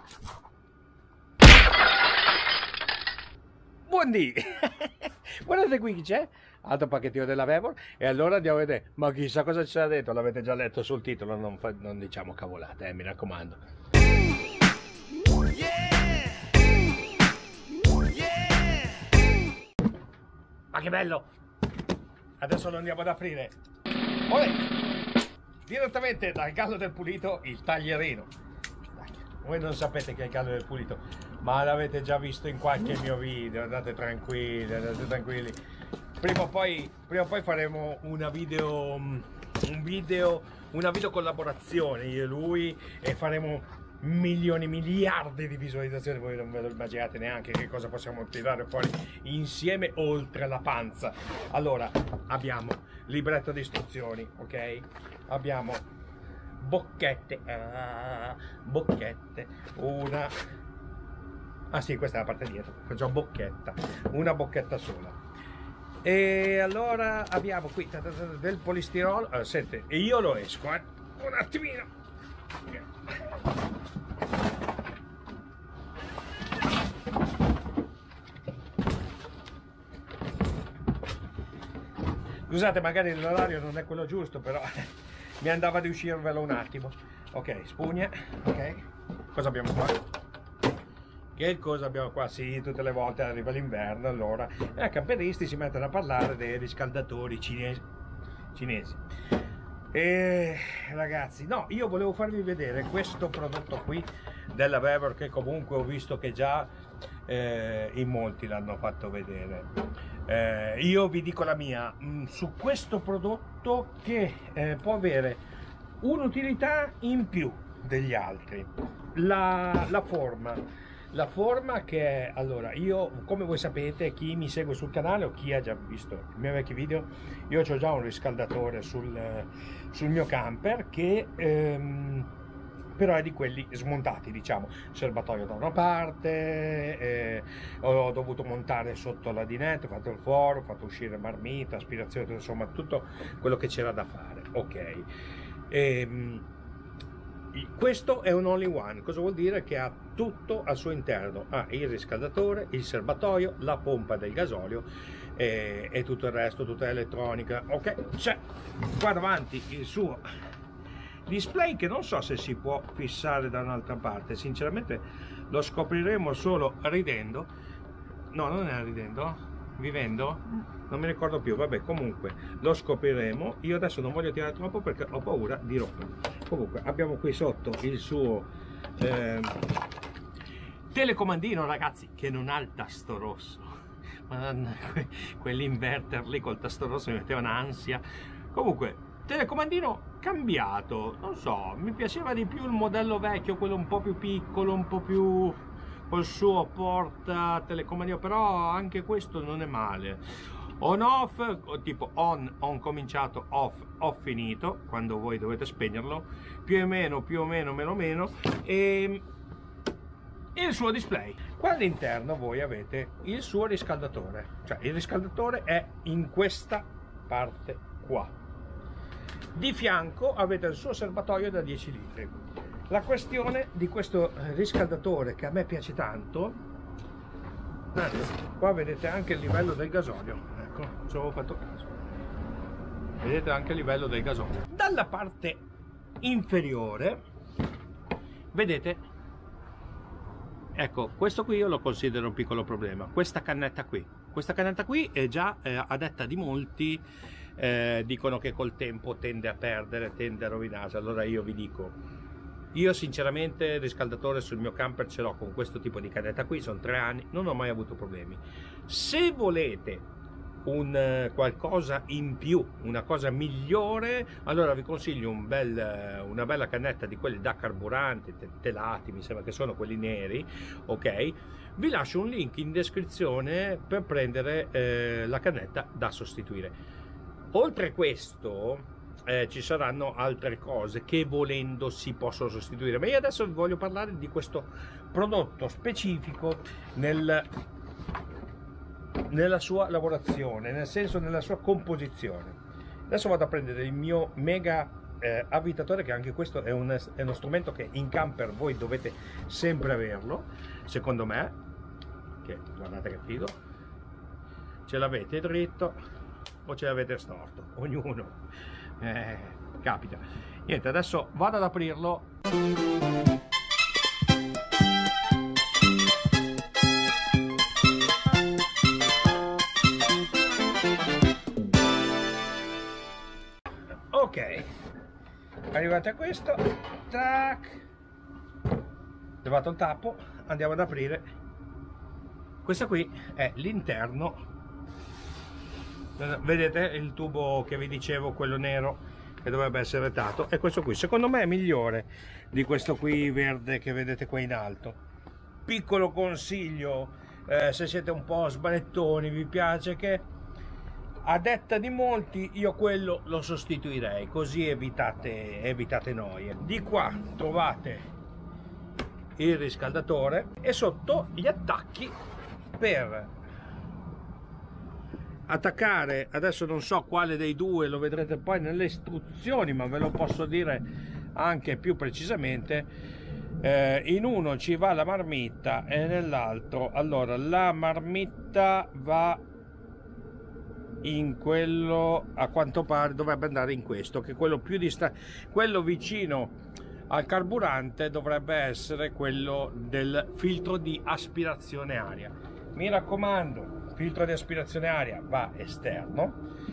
Buondì! Guardate qui chi c'è, altro pacchettino della Vevor, e allora andiamo a vedere, ma chissà cosa ci sarà dentro, l'avete già letto sul titolo, non diciamo cavolate, mi raccomando. Ma che bello! Adesso lo andiamo ad aprire. Olè! Direttamente dal Gallo del Pulito, il taglierino. Voi non sapete che è il Gallo del Pulito, ma l'avete già visto in qualche mio video, andate tranquilli, andate tranquilli. Prima o poi faremo una video collaborazione, io e lui, e faremo milioni, miliardi di visualizzazioni. Voi non ve lo immaginate neanche che cosa possiamo tirare fuori insieme oltre la panza. Allora, abbiamo libretto di istruzioni, ok? Abbiamo bocchette, una... Ah sì, questa è la parte dietro, facciamo bocchetta, una bocchetta sola. E allora abbiamo qui del polistirolo. Allora, senti, io lo esco, un attimino. Scusate, magari l'orario non è quello giusto, però mi andava di uscirvelo un attimo. Ok, spugne, ok. Cosa abbiamo qua? Che cosa abbiamo qua? Sì, tutte le volte arriva l'inverno, allora i camperisti si mettono a parlare dei riscaldatori cinesi. E ragazzi, no, io volevo farvi vedere questo prodotto qui della Vevor, che comunque ho visto che già in molti l'hanno fatto vedere. Io vi dico la mia su questo prodotto, che può avere un'utilità in più degli altri. La forma che è, allora, io, come voi sapete, chi mi segue sul canale o chi ha già visto i miei vecchi video, io ho già un riscaldatore sul mio camper che però è di quelli smontati, diciamo, serbatoio da una parte, ho dovuto montare sotto la dinette, ho fatto il foro, ho fatto uscire marmita, aspirazione, insomma tutto quello che c'era da fare, ok. Questo è un all in one, cosa vuol dire? Che ha tutto al suo interno, ha il riscaldatore, il serbatoio, la pompa del gasolio e tutto il resto, tutta l'elettronica, ok. C'è qua davanti il suo display, che non so se si può fissare da un'altra parte, sinceramente lo scopriremo solo ridendo. No, non è ridendo, vivendo, non mi ricordo più, vabbè, comunque lo scopriremo. Io adesso non voglio tirare troppo perché ho paura di rompere. Comunque abbiamo qui sotto il suo telecomandino, ragazzi, che non ha il tasto rosso. Madonna, quell'inverter lì col tasto rosso mi metteva un'ansia. Comunque, telecomandino cambiato, non so, mi piaceva di più il modello vecchio, quello un po' più piccolo, un po' più col suo porta telecomandino, però anche questo non è male. On off, tipo on cominciato, off finito, quando voi dovete spegnerlo, più o meno, meno, e il suo display. Qua all'interno voi avete il suo riscaldatore, cioè il riscaldatore è in questa parte qua. Di fianco avete il suo serbatoio da 10 litri. La questione di questo riscaldatore, che a me piace tanto, qua vedete anche il livello del gasolio. Ecco, ci avevo fatto caso. Vedete anche il livello del gasolio. Dalla parte inferiore vedete, ecco, questo qui io lo considero un piccolo problema. Questa cannetta qui è già a detta di molti, dicono che col tempo tende a perdere, tende a rovinarsi. Allora io vi dico, io sinceramente il riscaldatore sul mio camper ce l'ho con questo tipo di cannetta qui, sono 3 anni, non ho mai avuto problemi. Se volete un qualcosa in più, una cosa migliore, allora vi consiglio una bella cannetta di quelli da carburante, telati, mi sembra che sono quelli neri, ok? Vi lascio un link in descrizione per prendere la cannetta da sostituire. Oltre a questo ci saranno altre cose che volendo si possono sostituire, ma io adesso vi voglio parlare di questo prodotto specifico nella sua lavorazione, nel senso nella sua composizione. Adesso vado a prendere il mio mega avvitatore, che anche questo è uno strumento che in camper voi dovete sempre averlo, secondo me, che guardate che figo, ce l'avete dritto o ce l'avete storto, ognuno, capita. Niente, adesso vado ad aprirlo. Ok, arrivate a questo, tac, levato il tappo, andiamo ad aprire. Questo qui è l'interno, vedete il tubo che vi dicevo, quello nero che dovrebbe essere retato, e questo qui secondo me è migliore di questo qui verde che vedete qua in alto. Piccolo consiglio, se siete un po' smanettoni, vi piace che, a detta di molti, io quello lo sostituirei, così evitate noie. Di qua trovate il riscaldatore e sotto gli attacchi per attaccare, adesso non so quale dei due, lo vedrete poi nelle istruzioni, ma ve lo posso dire anche più precisamente. In uno ci va la marmitta e nell'altro, allora, la marmitta va in quello, a quanto pare dovrebbe andare in questo, che è quello più quello vicino al carburante dovrebbe essere quello del filtro di aspirazione aria. Mi raccomando, filtro di aspirazione aria va esterno,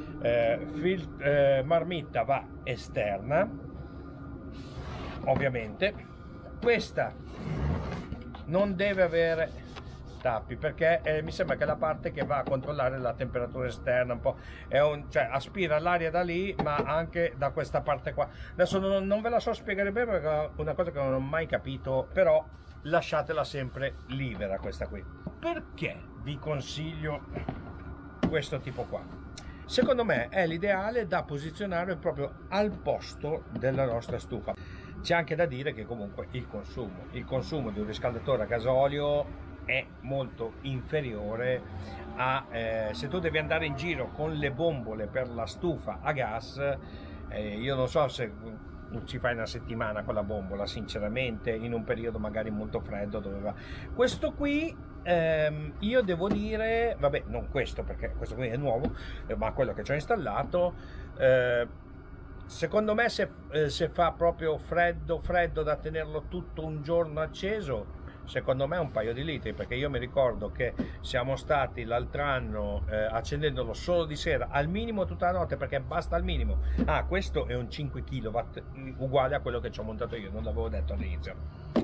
marmitta va esterna, ovviamente. Questa non deve avere tappi, perché mi sembra che la parte che va a controllare la temperatura esterna un po' cioè aspira l'aria da lì, ma anche da questa parte qua. Adesso non ve la so spiegare bene perché è una cosa che non ho mai capito, però lasciatela sempre libera questa qui. Perché vi consiglio questo tipo qua? Secondo me è l'ideale da posizionare proprio al posto della nostra stufa. C'è anche da dire che comunque il consumo di un riscaldatore a gasolio è molto inferiore a se tu devi andare in giro con le bombole per la stufa a gas. Io non so se ci fai una settimana con la bombola, sinceramente, in un periodo magari molto freddo dove va. Questo qui io devo dire, vabbè, non questo perché questo qui è nuovo, ma quello che ci ho installato, secondo me se fa proprio freddo da tenerlo tutto un giorno acceso, secondo me un paio di litri, perché io mi ricordo che siamo stati l'altro anno accendendolo solo di sera, al minimo tutta la notte, perché basta al minimo. Questo è un 5 kW uguale a quello che ci ho montato io, non l'avevo detto all'inizio.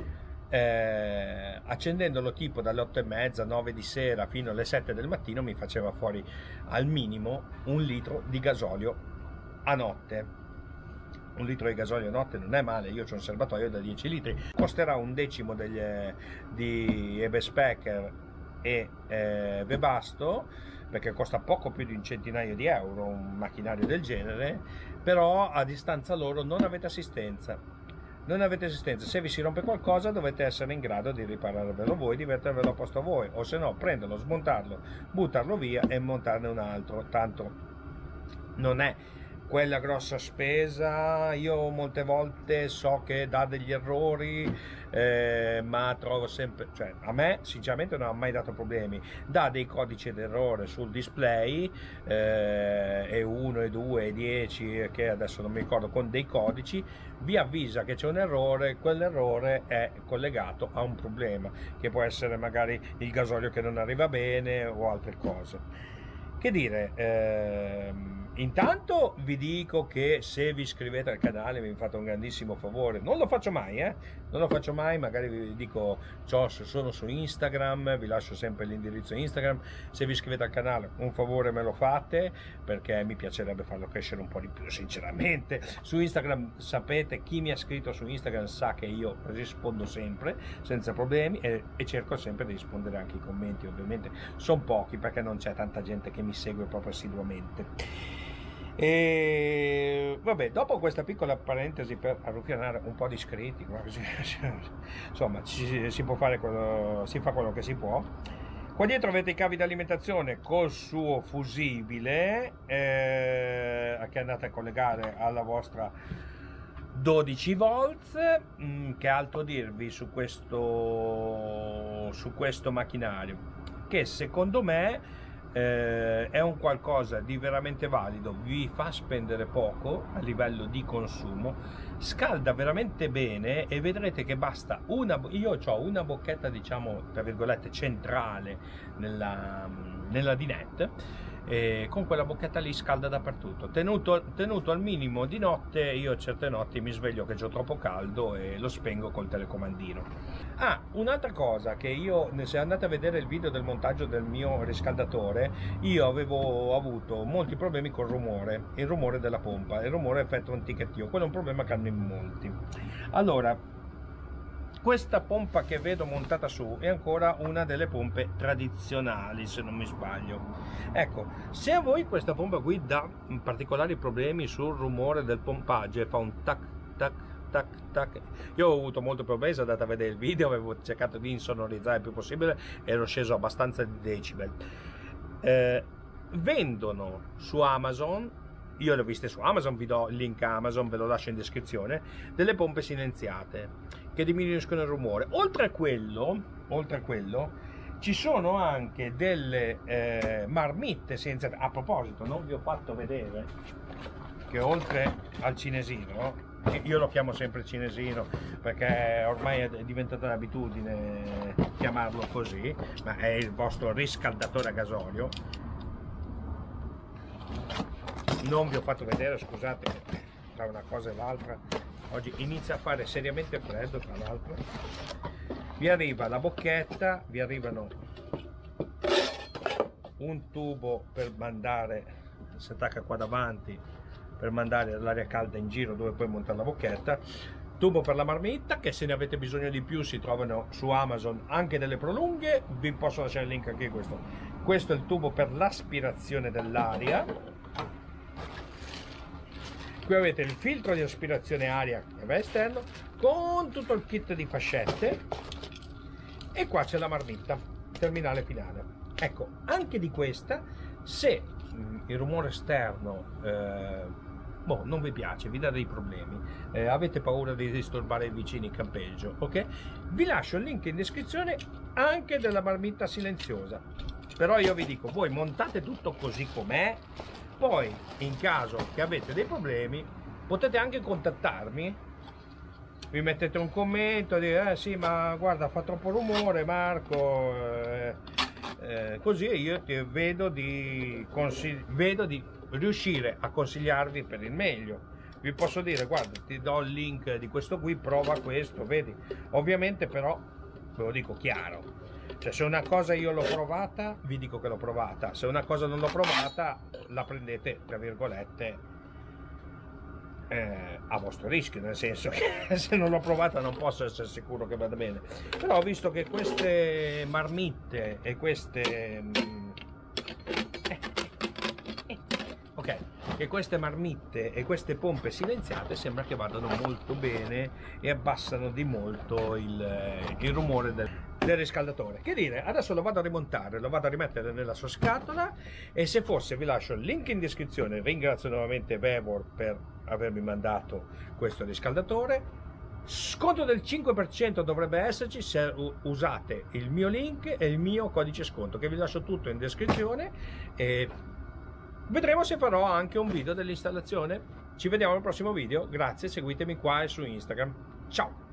Accendendolo tipo dalle 8:30, 9 di sera fino alle 7 del mattino mi faceva fuori al minimo 1 litro di gasolio a notte. 1 litro di gasolio a notte non è male, io ho un serbatoio da 10 litri, costerà un decimo di Eberspacher e Webasto, perché costa poco più di un centinaio di euro un macchinario del genere, però a distanza loro non avete assistenza. Se vi si rompe qualcosa dovete essere in grado di ripararvelo voi, di mettervelo a posto voi, o se no prenderlo, smontarlo, buttarlo via e montarne un altro. Tanto non è quella grossa spesa. Io molte volte so che dà degli errori, ma trovo sempre, cioè a me sinceramente non ha mai dato problemi. Dà dei codici d'errore sul display, E1, E2, E10, che adesso non mi ricordo, con dei codici vi avvisa che c'è un errore. Quell'errore è collegato a un problema che può essere magari il gasolio che non arriva bene o altre cose. Che dire, intanto vi dico che se vi iscrivete al canale mi fate un grandissimo favore. Non lo faccio mai, non lo faccio mai, magari vi dico sono su Instagram, vi lascio sempre l'indirizzo Instagram. Se vi iscrivete al canale un favore me lo fate, perché mi piacerebbe farlo crescere un po' di più, sinceramente. Su Instagram, sapete, chi mi ha scritto su Instagram sa che io rispondo sempre senza problemi e cerco sempre di rispondere anche ai commenti. Ovviamente sono pochi perché non c'è tanta gente che mi segue proprio assiduamente. E vabbè, dopo questa piccola parentesi per arruffianare un po' di iscritti, insomma si può fare si fa quello che si può. Qua dietro avete i cavi di alimentazione col suo fusibile che andate a collegare alla vostra 12 volts. Che altro dirvi su questo macchinario, che secondo me è un qualcosa di veramente valido, vi fa spendere poco a livello di consumo, scalda veramente bene e vedrete che basta io ho una bocchetta, diciamo tra virgolette, centrale nella dinette, e con quella bocchetta lì scalda dappertutto, tenuto al minimo di notte. Io certe notti mi sveglio che c'ho troppo caldo e lo spengo col telecomandino. Un'altra cosa, che se andate a vedere il video del montaggio del mio riscaldatore, io avevo avuto molti problemi col rumore, il rumore della pompa, il rumore effetto antichettio, quello è un problema che hanno in molti. Allora, questa pompa che vedo montata su è ancora una delle pompe tradizionali, se non mi sbaglio. Ecco, se a voi questa pompa qui dà particolari problemi sul rumore del pompaggio e fa un tac tac tac tac, io ho avuto molto problemi, se andate a vedere il video avevo cercato di insonorizzare il più possibile e ero sceso abbastanza di decibel. Vendono su Amazon, io le ho viste su Amazon, vi do il link Amazon, ve lo lascio in descrizione, delle pompe silenziate che diminuiscono il rumore. Oltre a quello ci sono anche delle marmitte silenziate. A proposito, non vi ho fatto vedere che oltre al cinesino, io lo chiamo sempre cinesino perché ormai è diventata un'abitudine chiamarlo così, ma è il vostro riscaldatore a gasolio. Non vi ho fatto vedere, scusate, tra una cosa e l'altra oggi inizia a fare seriamente freddo, tra l'altro. Vi arriva la bocchetta, vi arrivano un tubo per mandare, si attacca qua davanti per mandare l'aria calda in giro dove poi montare la bocchetta, tubo per la marmitta, che se ne avete bisogno di più si trovano su Amazon anche delle prolunghe, vi posso lasciare il link anche questo è il tubo per l'aspirazione dell'aria. Qui avete il filtro di aspirazione aria che va esterno con tutto il kit di fascette, e qua c'è la marmitta terminale finale. Ecco, anche di questa, se il rumore esterno non vi piace, vi dà dei problemi, avete paura di disturbare i vicini in campeggio, ok? Vi lascio il link in descrizione anche della marmitta silenziosa. Però io vi dico, voi montate tutto così com'è. Poi, in caso che avete dei problemi, potete anche contattarmi, vi mettete un commento e dire sì, ma guarda, fa troppo rumore Marco, così io vedo di riuscire a consigliarvi per il meglio. Vi posso dire, guarda, ti do il link di questo qui, prova questo, vedi. Ovviamente però, ve lo dico chiaro, cioè se una cosa io l'ho provata, vi dico che l'ho provata, se una cosa non l'ho provata, la prendete, tra virgolette, a vostro rischio, nel senso che se non l'ho provata non posso essere sicuro che vada bene. Però ho visto che queste marmitte e queste pompe silenziate sembra che vadano molto bene e abbassano di molto il rumore del riscaldatore. Che dire, adesso lo vado a rimontare, lo vado a rimettere nella sua scatola, e se fosse vi lascio il link in descrizione. Ringrazio nuovamente Vevor per avermi mandato questo riscaldatore. Sconto del 5% dovrebbe esserci se usate il mio link e il mio codice sconto, che vi lascio tutto in descrizione, e vedremo se farò anche un video dell'installazione. Ci vediamo al prossimo video, grazie, seguitemi qua e su Instagram. Ciao!